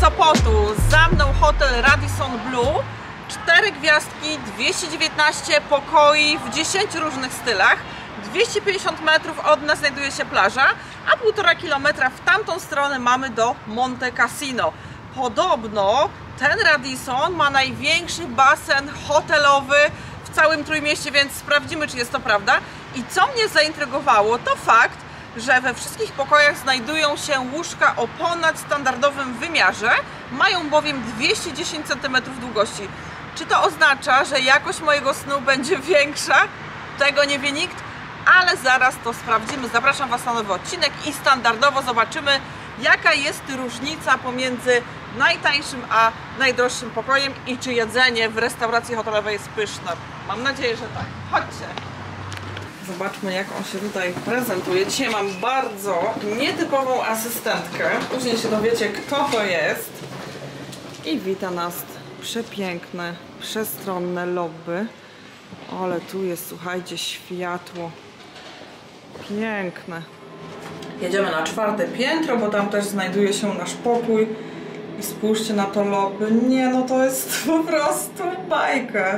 Sopotu. Za mną hotel Radisson Blu. 4 gwiazdki, 219 pokoi w 10 różnych stylach. 250 metrów od nas znajduje się plaża, a 1,5 kilometra w tamtą stronę mamy do Monte Cassino. Podobno ten Radisson ma największy basen hotelowy w całym Trójmieście, więc sprawdzimy, czy jest to prawda. I co mnie zaintrygowało, to fakt, że we wszystkich pokojach znajdują się łóżka o ponadstandardowym wymiarze, mają bowiem 210 cm długości. Czy to oznacza, że jakość mojego snu będzie większa? Tego nie wie nikt, ale zaraz to sprawdzimy. Zapraszam Was na nowy odcinek i standardowo zobaczymy, jaka jest różnica pomiędzy najtańszym a najdroższym pokojem i czy jedzenie w restauracji hotelowej jest pyszne. Mam nadzieję, że tak. Chodźcie! Zobaczmy, jak on się tutaj prezentuje. Dzisiaj mam bardzo nietypową asystentkę. Później się dowiecie, kto to jest. I wita nas przepiękne, przestronne lobby. Ale tu jest, słuchajcie, światło. Piękne. Jedziemy na 4. piętro, bo tam też znajduje się nasz pokój. I spójrzcie na to lobby. Nie, no to jest po prostu bajka.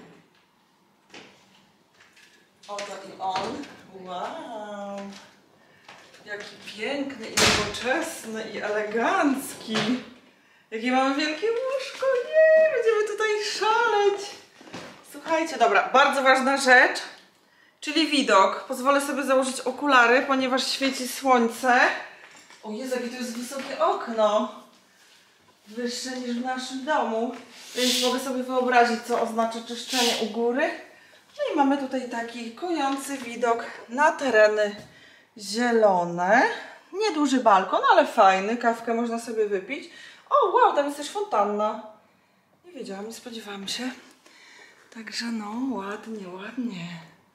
Oto i on. Wow! Jaki piękny i nowoczesny i elegancki. Jakie mamy wielkie łóżko. Nie, będziemy tutaj szaleć. Słuchajcie, dobra, bardzo ważna rzecz, czyli widok. Pozwolę sobie założyć okulary, ponieważ świeci słońce. O Jezu, jakie to jest wysokie okno. Wyższe niż w naszym domu. Więc mogę sobie wyobrazić, co oznacza czyszczenie u góry. No i mamy tutaj taki kojący widok na tereny zielone. Nieduży balkon, ale fajny. Kawkę można sobie wypić. O wow, tam jest też fontanna. Nie wiedziałam, nie spodziewałam się. Także no, ładnie, ładnie.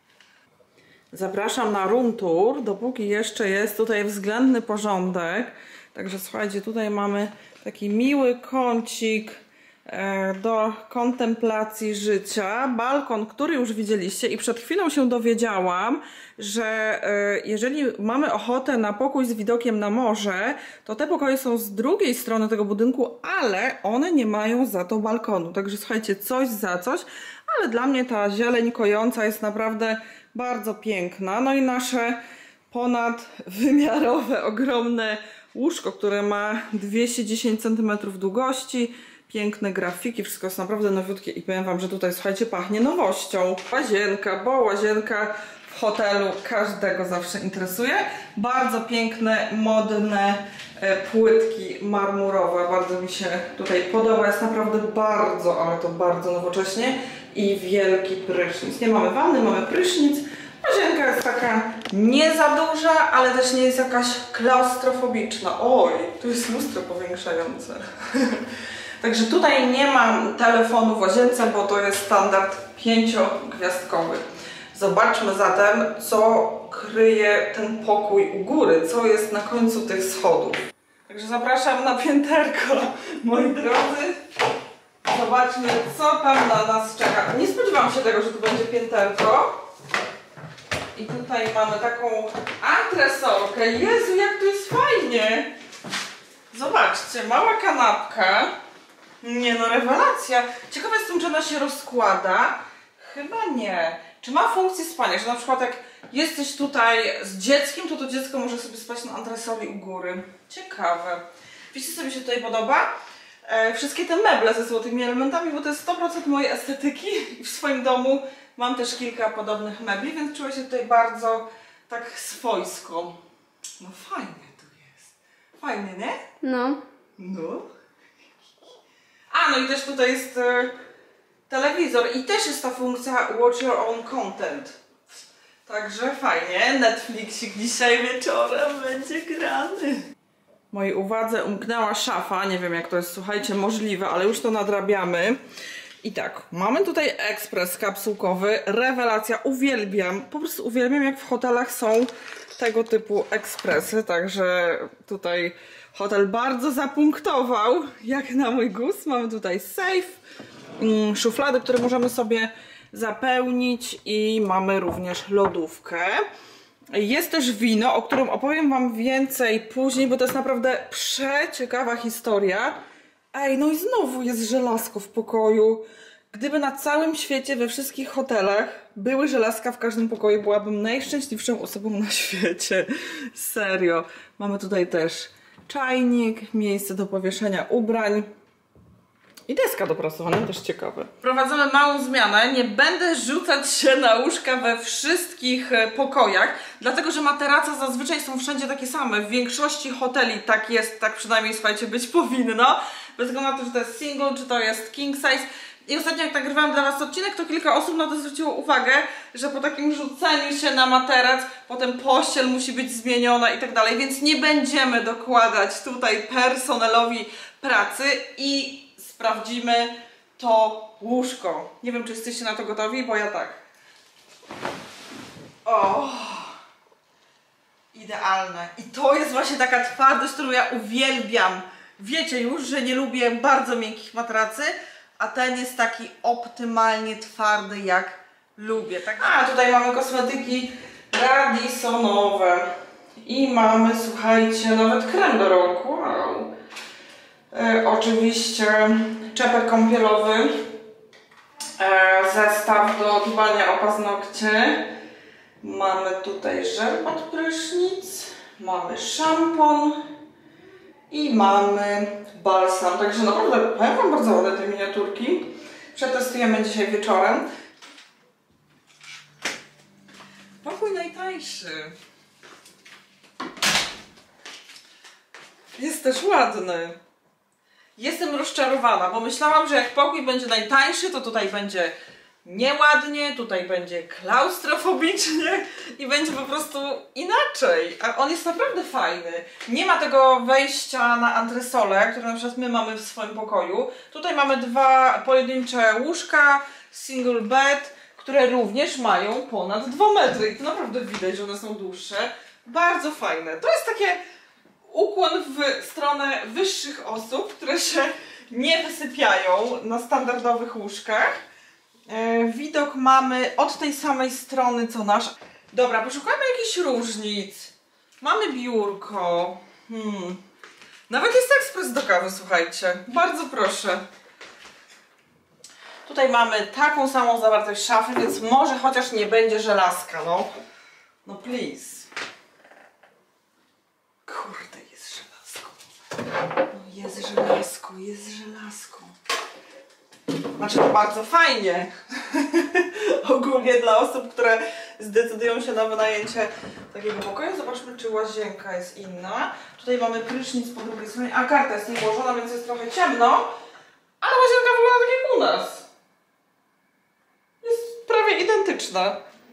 Zapraszam na room tour, dopóki jeszcze jest tutaj względny porządek. Także słuchajcie, tutaj mamy taki miły kącik do kontemplacji życia. Balkon, który już widzieliście i przed chwilą się dowiedziałam, że jeżeli mamy ochotę na pokój z widokiem na morze, to te pokoje są z drugiej strony tego budynku, ale one nie mają za to balkonu. Także słuchajcie, coś za coś, ale dla mnie ta zieleń kojąca jest naprawdę bardzo piękna. No i nasze ponadwymiarowe, ogromne łóżko, które ma 210 cm długości. Piękne grafiki, wszystko jest naprawdę nowiutkie i powiem Wam, że tutaj, słuchajcie, pachnie nowością. Łazienka, bo łazienka w hotelu każdego zawsze interesuje. Bardzo piękne, modne płytki marmurowe. Bardzo mi się tutaj podoba. Jest naprawdę bardzo, ale to bardzo nowocześnie i wielki prysznic. Nie mamy wanny, mamy prysznic. Łazienka jest taka nie za duża, ale też nie jest jakaś klaustrofobiczna. Oj, tu jest lustro powiększające. Także tutaj nie mam telefonu w łazience, bo to jest standard 5-gwiazdkowy. Zobaczmy zatem, co kryje ten pokój u góry, co jest na końcu tych schodów. Także zapraszam na pięterko, moi drodzy. Zobaczmy, co tam na nas czeka. Nie spodziewałam się tego, że tu będzie pięterko. I tutaj mamy taką antresolkę. Jezu, jak to jest fajnie! Zobaczcie, mała kanapka. Nie no, rewelacja. Ciekawa jestem, czy ona się rozkłada. Chyba nie. Czy ma funkcję spania, że na przykład jak jesteś tutaj z dzieckiem, to dziecko może sobie spać na antresoli u góry. Ciekawe. Wiecie, co mi się tutaj podoba? Wszystkie te meble ze złotymi elementami, bo to jest 100% mojej estetyki. W swoim domu mam też kilka podobnych mebli, więc czuję się tutaj bardzo tak swojsko. No fajnie tu jest. Fajnie, nie? No. No. A, no i też tutaj jest telewizor i też jest ta funkcja Watch Your Own Content. Także fajnie. Netflixik dzisiaj wieczorem będzie grany. Mojej uwadze umknęła szafa. Nie wiem, jak to jest, słuchajcie, możliwe, ale już to nadrabiamy. I tak, mamy tutaj ekspres kapsułkowy. Rewelacja. Uwielbiam. Po prostu uwielbiam, jak w hotelach są tego typu ekspresy. Także tutaj hotel bardzo zapunktował, jak na mój gust. Mamy tutaj safe, szuflady, które możemy sobie zapełnić i mamy również lodówkę. Jest też wino, o którym opowiem Wam więcej później, bo to jest naprawdę przeciekawa historia. Ej, no i znowu jest żelazko w pokoju. Gdyby na całym świecie, we wszystkich hotelach były żelazka w każdym pokoju, byłabym najszczęśliwszą osobą na świecie. Serio. Mamy tutaj też czajnik, miejsce do powieszenia ubrań. I deska do prasowania, też ciekawe. Wprowadzamy małą zmianę. Nie będę rzucać się na łóżka we wszystkich pokojach, dlatego że materace zazwyczaj są wszędzie takie same. W większości hoteli tak jest, tak przynajmniej, słuchajcie, być powinno. Bez względu na to, czy to jest single, czy to jest king size. I ostatnio jak nagrywałam dla was odcinek, to kilka osób na to zwróciło uwagę, że po takim rzuceniu się na materac potem pościel musi być zmieniona i tak dalej, więc nie będziemy dokładać tutaj personelowi pracy i sprawdzimy to łóżko. Nie wiem, czy jesteście na to gotowi, bo ja tak. O, idealne. I to jest właśnie taka twardość, którą ja uwielbiam. Wiecie już, że nie lubię bardzo miękkich matracy, a ten jest taki optymalnie twardy, jak lubię. Tak? A tutaj mamy kosmetyki Radisonowe. I mamy, słuchajcie, nawet krem do rąk. Wow. Oczywiście czepek kąpielowy, zestaw do dbania o paznokcie, mamy tutaj żel pod prysznic, mamy szampon i mamy balsam. Także naprawdę powiem wam bardzo ładne te miniaturki. Przetestujemy dzisiaj wieczorem. Pokój najtańszy. Jest też ładny. Jestem rozczarowana, bo myślałam, że jak pokój będzie najtańszy, to tutaj będzie nieładnie, tutaj będzie klaustrofobicznie i będzie po prostu inaczej. A on jest naprawdę fajny. Nie ma tego wejścia na antresolę, które na przykład my mamy w swoim pokoju. Tutaj mamy dwa pojedyncze łóżka, single bed, które również mają ponad 2 metry. I to naprawdę widać, że one są dłuższe. Bardzo fajne. To jest takie ukłon w stronę wyższych osób, które się nie wysypiają na standardowych łóżkach. Widok mamy od tej samej strony co nasz. Dobra, poszukamy jakichś różnic. Mamy biurko. Nawet jest ekspres do kawy, słuchajcie. Bardzo proszę. Tutaj mamy taką samą zawartość szafy, więc może chociaż nie będzie żelazka, no. No please. Kurde, jest żelazko. No jest żelazko, jest żelazko. Znaczy bardzo fajnie. Ogólnie dla osób, które zdecydują się na wynajęcie takiego pokoju. Zobaczmy, czy łazienka jest inna. Tutaj mamy prysznic po drugiej stronie. A karta jest niełożona, więc jest trochę ciemno. Ale łazienka wygląda tak jak u nas. Jest prawie identyczna.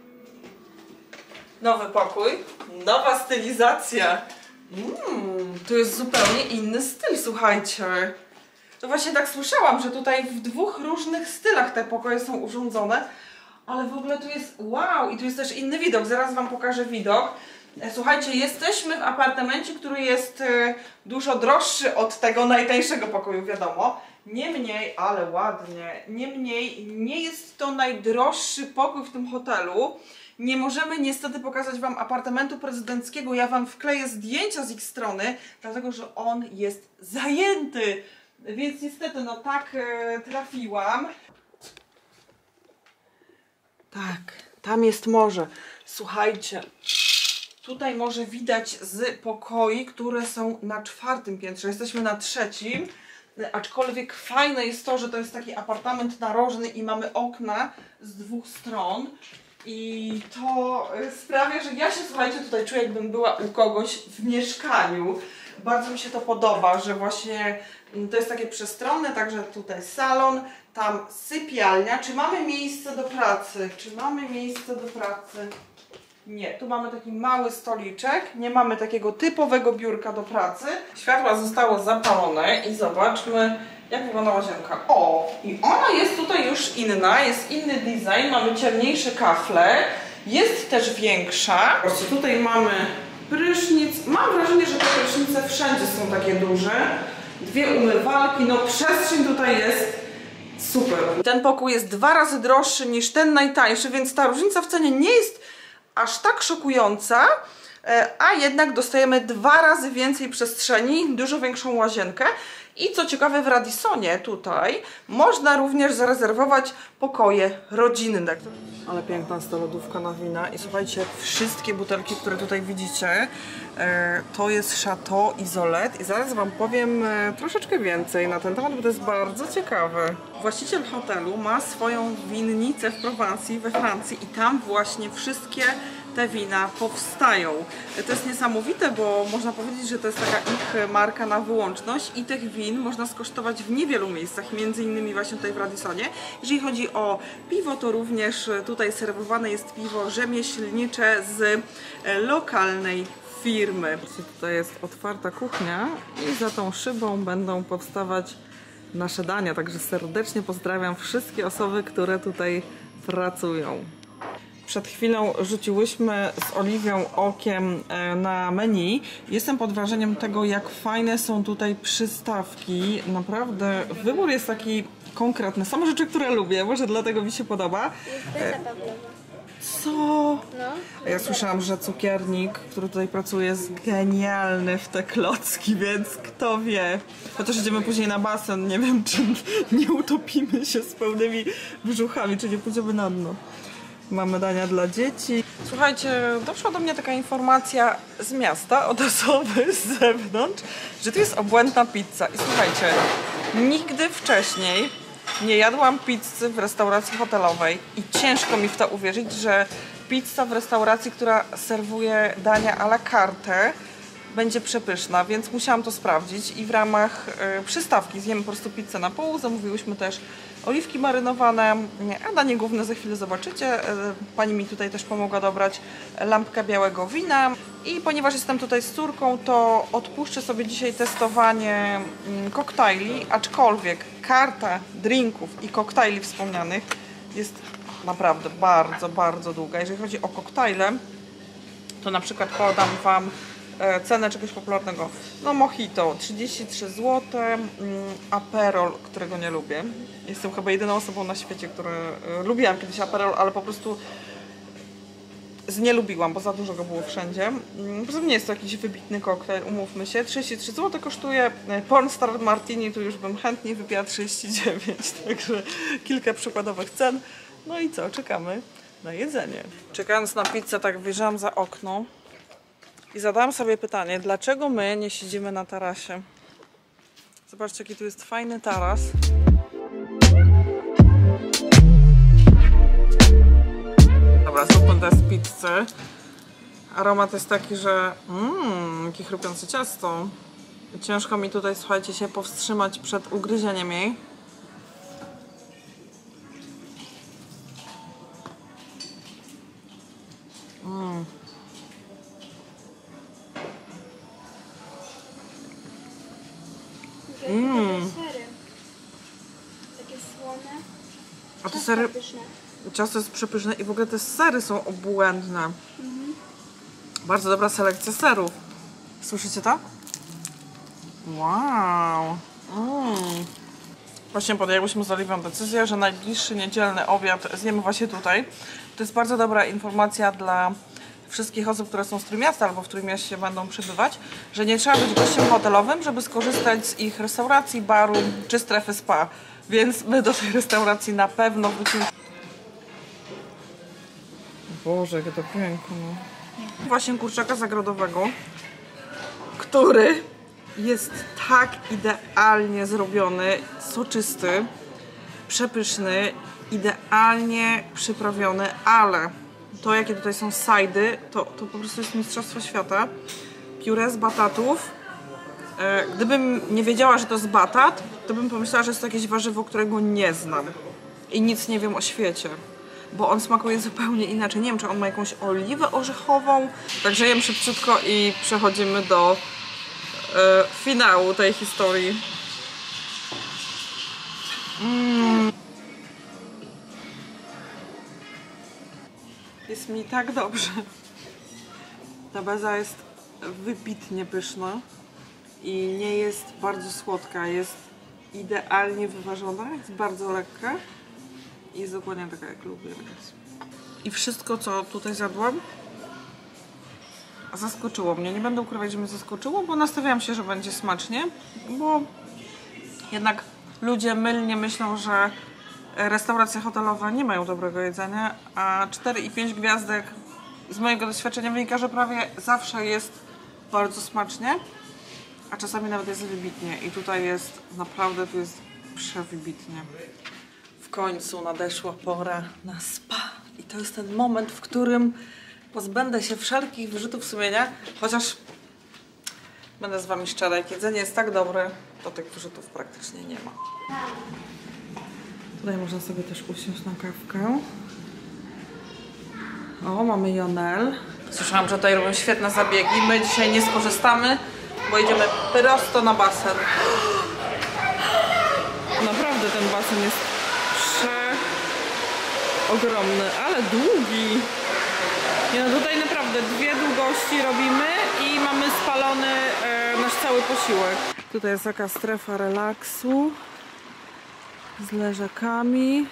Nowy pokój. Nowa stylizacja. To jest zupełnie inny styl, słuchajcie. To właśnie tak słyszałam, że tutaj w 2 różnych stylach te pokoje są urządzone. Ale w ogóle tu jest wow i tu jest też inny widok. Zaraz wam pokażę widok. Słuchajcie, jesteśmy w apartamencie, który jest dużo droższy od tego najtańszego pokoju, wiadomo. Niemniej, ale ładnie, niemniej nie jest to najdroższy pokój w tym hotelu. Nie możemy niestety pokazać wam apartamentu prezydenckiego. Ja wam wkleję zdjęcia z ich strony, dlatego że on jest zajęty. Więc niestety, no tak trafiłam. Tak, tam jest morze. Słuchajcie, tutaj może widać z pokoi, które są na 4. piętrze. Jesteśmy na 3. Aczkolwiek fajne jest to, że to jest taki apartament narożny i mamy okna z 2 stron. I to sprawia, że ja się, słuchajcie, tutaj czuję, jakbym była u kogoś w mieszkaniu. Bardzo mi się to podoba, że właśnie to jest takie przestronne, także tutaj salon, tam sypialnia. Czy mamy miejsce do pracy? Czy mamy miejsce do pracy? Nie, tu mamy taki mały stoliczek, nie mamy takiego typowego biurka do pracy. Światła zostało zapalone i zobaczmy, jak wygląda łazienka. O, i ona jest tutaj już inna, jest inny design, mamy ciemniejsze kafle, jest też większa. Zobaczcie, tutaj mamy prysznic. Mam wrażenie, że te prysznice wszędzie są takie duże. 2 umywalki, no przestrzeń tutaj jest super. Ten pokój jest 2 razy droższy niż ten najtańszy, więc ta różnica w cenie nie jest aż tak szokująca. a jednak dostajemy 2 razy więcej przestrzeni, dużo większą łazienkę. I co ciekawe, w Radisonie tutaj można również zarezerwować pokoje rodzinne. Ale piękna jest ta lodówka na wina i słuchajcie, wszystkie butelki, które tutaj widzicie, to jest Chateau Isolet i zaraz Wam powiem troszeczkę więcej na ten temat, bo to jest bardzo ciekawe. Właściciel hotelu ma swoją winnicę w Prowansji, we Francji i tam właśnie wszystkie te wina powstają. To jest niesamowite, bo można powiedzieć, że to jest taka ich marka na wyłączność i tych win można skosztować w niewielu miejscach, między innymi właśnie tutaj w Radisonie. Jeżeli chodzi o piwo, to również tutaj serwowane jest piwo rzemieślnicze z lokalnej firmy. Tutaj jest otwarta kuchnia i za tą szybą będą powstawać nasze dania, także serdecznie pozdrawiam wszystkie osoby, które tutaj pracują. Przed chwilą rzuciłyśmy z Oliwią okiem na menu. Jestem pod wrażeniem tego, jak fajne są tutaj przystawki. Naprawdę wybór jest taki konkretny. Same rzeczy, które lubię, może dlatego mi się podoba. Co? No. Ja słyszałam, że cukiernik, który tutaj pracuje, jest genialny w te klocki, więc kto wie. Chociaż idziemy później na basen, nie wiem, czy nie utopimy się z pełnymi brzuchami, czy nie pójdziemy na dno. Mamy dania dla dzieci. Słuchajcie, doszła do mnie taka informacja z miasta od osoby z zewnątrz, że tu jest obłędna pizza. I słuchajcie, nigdy wcześniej nie jadłam pizzy w restauracji hotelowej i ciężko mi w to uwierzyć, że pizza w restauracji, która serwuje dania à la carte, będzie przepyszna, więc musiałam to sprawdzić i w ramach przystawki zjemy po prostu pizzę na pół. Zamówiłyśmy też oliwki marynowane, a danie główne za chwilę zobaczycie. Pani mi tutaj też pomogła dobrać lampkę białego wina i ponieważ jestem tutaj z córką, to odpuszczę sobie dzisiaj testowanie koktajli, aczkolwiek karta drinków i koktajli wspomnianych jest naprawdę bardzo, bardzo długa. Jeżeli chodzi o koktajle, to na przykład podam Wam cenę czegoś popularnego. No mojito 33 zł, Aperol, którego nie lubię. Jestem chyba jedyną osobą na świecie, która lubiłam kiedyś Aperol, ale po prostu znielubiłam, bo za dużo go było wszędzie. Poza tym nie jest to jakiś wybitny koktajl, umówmy się. 33 zł kosztuje. Pornstar Martini tu już bym chętnie wypiła 39, także kilka przykładowych cen. No i co, czekamy na jedzenie. Czekając na pizzę, tak wyjrzałam za okno i zadałam sobie pytanie, dlaczego my nie siedzimy na tarasie? Zobaczcie, jaki tu jest fajny taras. Dobra, zróbmy test pizzy. Aromat jest taki, że jakie chrupiące ciasto. Ciężko mi tutaj, słuchajcie, się powstrzymać przed ugryzieniem jej. Sery. Takie słone. A te sery, ciasto jest przepyszne i w ogóle te sery są obłędne. Bardzo dobra selekcja serów. Słyszycie to? Wow. Właśnie podjęłyśmy z Oliwią decyzję, że najbliższy niedzielny obiad zjemy właśnie tutaj. To jest bardzo dobra informacja dla wszystkich osób, które są z Trójmiasta albo w Trójmieście będą przebywać, że nie trzeba być gościem hotelowym, żeby skorzystać z ich restauracji, baru czy strefy spa. Więc my do tej restauracji na pewno wrócimy. Boże, jakie to piękne. Właśnie kurczaka zagrodowego, który jest tak idealnie zrobiony, soczysty, przepyszny, idealnie przyprawiony, ale to, jakie tutaj są sajdy, to po prostu jest mistrzostwo świata. Pióre z batatów. Gdybym nie wiedziała, że to jest batat, to bym pomyślała, że jest to jakieś warzywo, którego nie znam. I nic nie wiem o świecie. Bo on smakuje zupełnie inaczej. Nie wiem, czy on ma jakąś oliwę orzechową. Także jem szybciutko i przechodzimy do finału tej historii. Jest mi tak dobrze. Ta beza jest wybitnie pyszna i nie jest bardzo słodka. Jest idealnie wyważona, jest bardzo lekka i jest dokładnie taka, jak lubię. I wszystko, co tutaj zjadłam, zaskoczyło mnie. Nie będę ukrywać, że mnie zaskoczyło, bo nastawiałam się, że będzie smacznie, bo jednak ludzie mylnie myślą, że restauracje hotelowe nie mają dobrego jedzenia, a 4 i 5 gwiazdek z mojego doświadczenia wynika, że prawie zawsze jest bardzo smacznie, a czasami nawet jest wybitnie. I tutaj jest naprawdę, tu jest przewybitnie. W końcu nadeszła pora na spa. I to jest ten moment, w którym pozbędę się wszelkich wyrzutów sumienia, chociaż będę z wami szczera, jak jedzenie jest tak dobre, to tych wyrzutów praktycznie nie ma. Tutaj można sobie też usiąść na kawkę. O, mamy Jonel. Słyszałam, że tutaj robią świetne zabiegi. My dzisiaj nie skorzystamy, bo idziemy prosto na basen. Naprawdę ten basen jest ogromny, ale długi. Nie, no tutaj naprawdę 2 długości robimy i mamy spalony nasz cały posiłek. Tutaj jest taka strefa relaksu z leżakami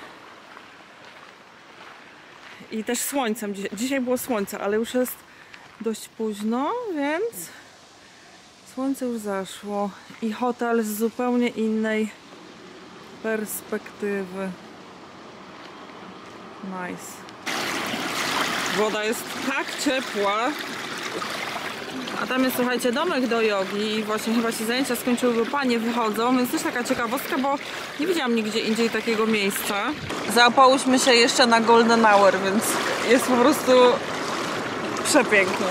i też słońcem. Dzisiaj było słońce, ale już jest dość późno, więc słońce już zaszło i hotel z zupełnie innej perspektywy. Nice. Woda jest tak ciepła. A tam jest, słuchajcie, domek do jogi i właśnie chyba się zajęcia skończyły, bo panie wychodzą, więc też taka ciekawostka, bo nie widziałam nigdzie indziej takiego miejsca. Załapałyśmy się jeszcze na Golden Hour, więc jest po prostu przepięknie.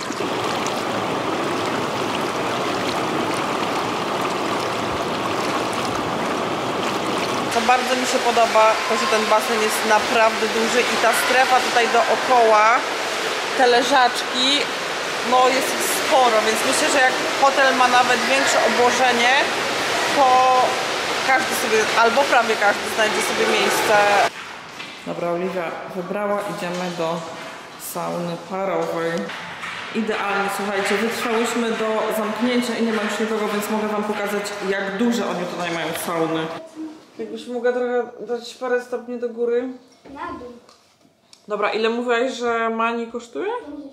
Co bardzo mi się podoba, to że ten basen jest naprawdę duży i ta strefa tutaj dookoła, te leżaczki, no jest ich sporo, więc myślę, że jak hotel ma nawet większe obłożenie, to każdy sobie, albo prawie każdy znajdzie sobie miejsce. Dobra, Oliwia wybrała, idziemy do sauny parowej. Idealnie, słuchajcie, wytrwałyśmy do zamknięcia i nie ma już nikogo, więc mogę wam pokazać, jak duże oni tutaj mają sauny. Jakbyś mogła trochę dać parę stopni do góry? Na dół. Dobra, ile mówiłaś, że mani kosztuje?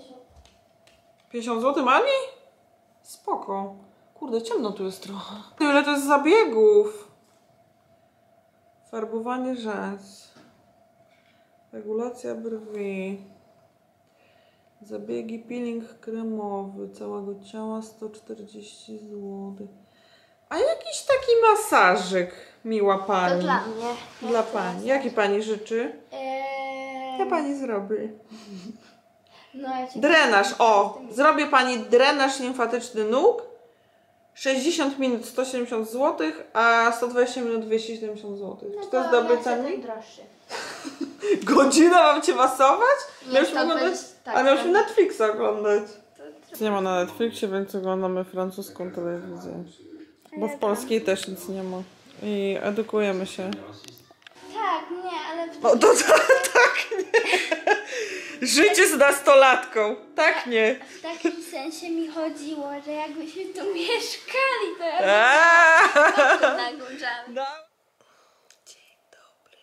50 zł mani? Spoko. Kurde, ciemno tu jest trochę. Ile to jest zabiegów? Farbowanie rzęs. Regulacja brwi. Zabiegi peeling kremowy całego ciała 140 zł. A jakiś taki masażyk, miła pani. To dla mnie. Dla pani. Jaki pani życzy? Ja pani zrobię. No, ja ci Drenaż, o! Zrobię pani drenaż limfatyczny nóg. 60 minut 170 zł, a 120 minut 270 zł. No Czy to jest dobry ten cennik? droższy. Godzina mam cię masować? Nie, Miałyśmy 120, oglądać, tak, a miałyśmy tak. Netflixa oglądać. Nie ma na Netflixie, więc oglądamy francuską telewizję. Bo w polskiej też nic nie ma. I edukujemy się. Tak, nie, ale O, to tak nie. Życie z nastolatką. Tak nie. w takim sensie mi chodziło, że jakbyśmy tu mieszkali, to ja Aaaa! bym na górze. No. Dzień dobry.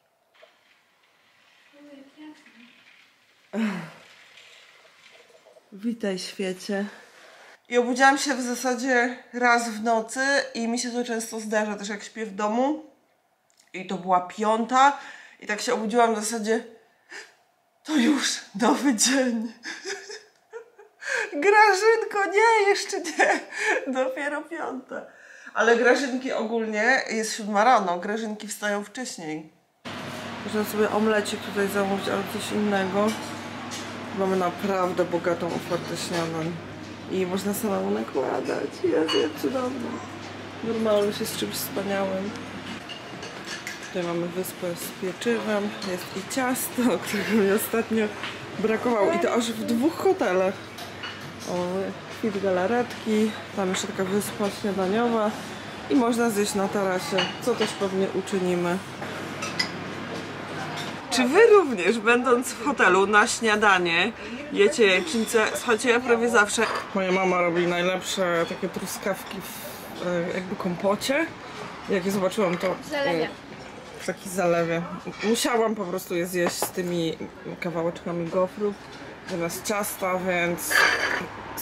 Witaj, świecie. I obudziłam się w zasadzie raz w nocy i mi się to często zdarza też jak śpię w domu. I to była 5 i tak się obudziłam w zasadzie to już nowy dzień. Grażynko, nie, jeszcze nie. Dopiero 5. Ale Grażynki ogólnie jest 7 rano. Grażynki wstają wcześniej. Można sobie omlecik tutaj zamówić, ale coś innego. Mamy naprawdę bogatą ofertę śniadań. I można samemu nakładać. Jest cudowne. Normalnie się z czymś wspaniałym. Tutaj mamy wyspę z pieczywem. Jest i ciasto, którego mi ostatnio brakowało. I to aż w 2 hotelach. O, kwit galaretki. Tam jeszcze taka wyspa śniadaniowa. I można zjeść na tarasie, co też pewnie uczynimy. Czy wy również, będąc w hotelu na śniadanie, jecie jajecznicę? Słuchajcie, ja prawie zawsze... Moja mama robi najlepsze takie truskawki w jakby kompocie. Jak je zobaczyłam, to... Zalewie. W takiej zalewie. Musiałam po prostu je zjeść z tymi kawałeczkami gofrów zamiast ciasta, więc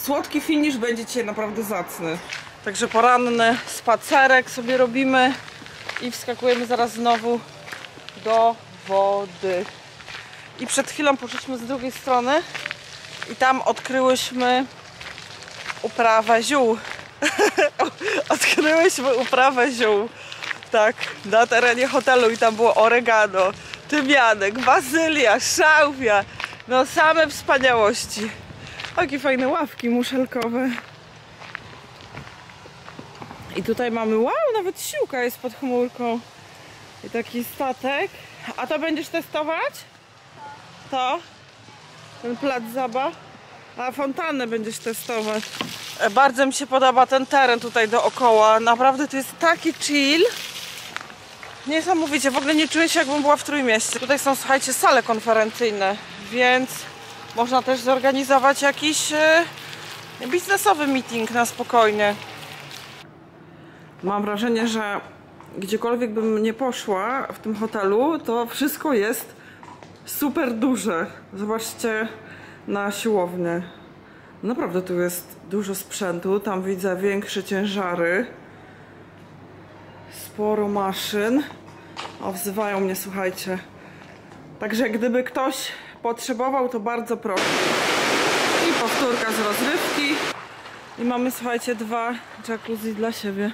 słodki finish będzie dzisiaj naprawdę zacny. Także poranny spacerek sobie robimy i wskakujemy zaraz znowu do wody. I przed chwilą poszliśmy z drugiej strony i tam odkryłyśmy uprawę ziół. Odkryłyśmy uprawę ziół. Tak, na terenie hotelu i tam było oregano, tymianek, bazylia, szałwia. No same wspaniałości. Jakie fajne ławki muszelkowe. I tutaj mamy, wow, nawet siłka jest pod chmurką. I taki statek. A to będziesz testować? To? Ten plac zabaw? A fontannę będziesz testować. Bardzo mi się podoba ten teren tutaj dookoła. Naprawdę to jest taki chill. Niesamowicie, w ogóle nie czuję się, jakbym była w Trójmieście. Tutaj są, słuchajcie, sale konferencyjne, więc można też zorganizować jakiś biznesowy meeting na spokojnie. Mam wrażenie, że gdziekolwiek bym nie poszła w tym hotelu, to wszystko jest super duże. Zobaczcie na siłownię. Naprawdę tu jest dużo sprzętu, tam widzę większe ciężary. Sporo maszyn. O, wzywają mnie, słuchajcie. Także gdyby ktoś potrzebował, to bardzo proszę. I powtórka z rozrywki. I mamy, słuchajcie, 2 jacuzzi dla siebie.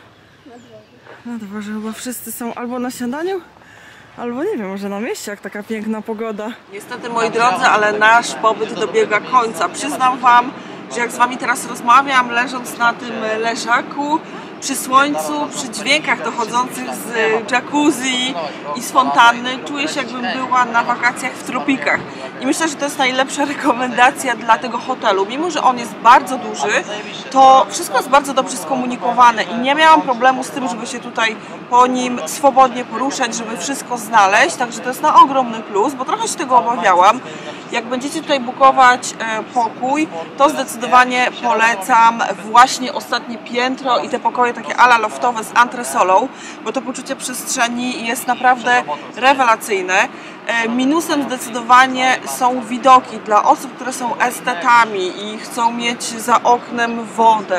Na dworze chyba wszyscy są albo na śniadaniu, albo nie wiem, może na mieście, jak taka piękna pogoda. Niestety, moi drodzy, ale nasz pobyt dobiega końca. Przyznam wam, że jak z wami teraz rozmawiam, leżąc na tym leżaku, przy słońcu, przy dźwiękach dochodzących z jacuzzi i z fontanny, czuję się, jakbym była na wakacjach w tropikach. I myślę, że to jest najlepsza rekomendacja dla tego hotelu. Mimo że on jest bardzo duży, to wszystko jest bardzo dobrze skomunikowane i nie miałam problemu z tym, żeby się tutaj po nim swobodnie poruszać, żeby wszystko znaleźć. Także to jest na ogromny plus, bo trochę się tego obawiałam. Jak będziecie tutaj bukować pokój, to zdecydowanie polecam właśnie ostatnie piętro i te pokoje takie ala loftowe z antresolą, bo to poczucie przestrzeni jest naprawdę rewelacyjne. Minusem zdecydowanie są widoki dla osób, które są estetami i chcą mieć za oknem wodę,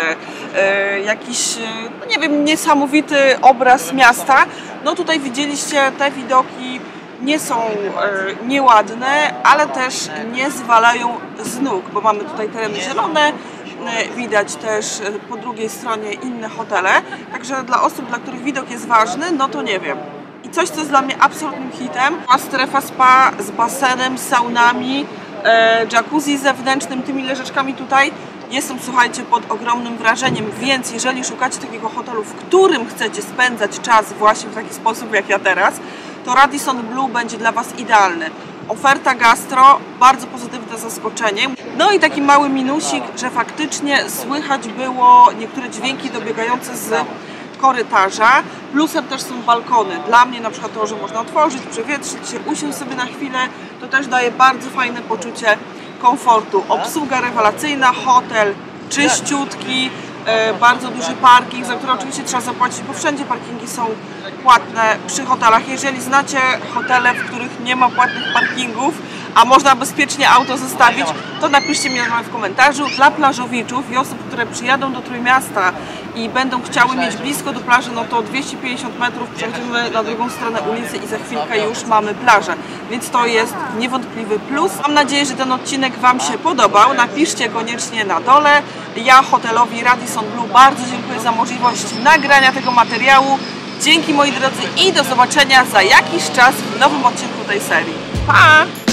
jakiś, no nie wiem, niesamowity obraz miasta. No tutaj widzieliście, te widoki nie są nieładne, ale też nie zwalają z nóg, bo mamy tutaj tereny zielone, widać też po drugiej stronie inne hotele, także dla osób, dla których widok jest ważny, no to nie wiem. I coś, co jest dla mnie absolutnym hitem, strefa spa z basenem, saunami, jacuzzi zewnętrznym, tymi leżaczkami tutaj. Jestem, słuchajcie, pod ogromnym wrażeniem, więc jeżeli szukacie takiego hotelu, w którym chcecie spędzać czas właśnie w taki sposób jak ja teraz, to Radisson Blu będzie dla Was idealny. Oferta gastro, bardzo pozytywne zaskoczenie. No i taki mały minusik, że faktycznie słychać było niektóre dźwięki dobiegające z korytarza. Plusem też są balkony. Dla mnie na przykład to, że można otworzyć, przewietrzyć się, usiąść sobie na chwilę, to też daje bardzo fajne poczucie komfortu. Obsługa rewelacyjna, hotel czyściutki, bardzo duży parking, za który oczywiście trzeba zapłacić, bo wszędzie parkingi są płatne przy hotelach. Jeżeli znacie hotele, w których nie ma płatnych parkingów, a można bezpiecznie auto zostawić, to napiszcie mi w komentarzu. Dla plażowiczów i osób, które przyjadą do Trójmiasta i będą chciały mieć blisko do plaży, no to 250 metrów przechodzimy na drugą stronę ulicy i za chwilkę już mamy plażę. Więc to jest niewątpliwy plus. Mam nadzieję, że ten odcinek Wam się podobał. Napiszcie koniecznie na dole. Ja hotelowi Radisson Blu bardzo dziękuję za możliwość nagrania tego materiału. Dzięki, moi drodzy, i do zobaczenia za jakiś czas w nowym odcinku tej serii. Pa!